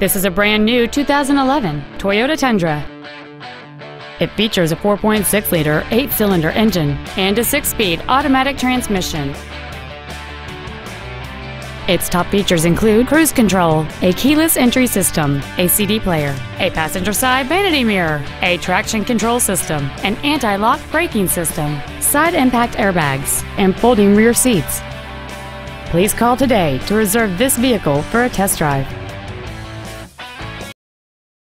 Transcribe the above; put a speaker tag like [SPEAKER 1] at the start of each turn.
[SPEAKER 1] This is a brand new 2011 Toyota Tundra. It features a 4.6-liter 8-cylinder engine and a 6-speed automatic transmission. Its top features include cruise control, a keyless entry system, a CD player, a passenger side vanity mirror, a traction control system, an anti-lock braking system, side impact airbags, and folding rear seats. Please call today to reserve this vehicle for a test drive.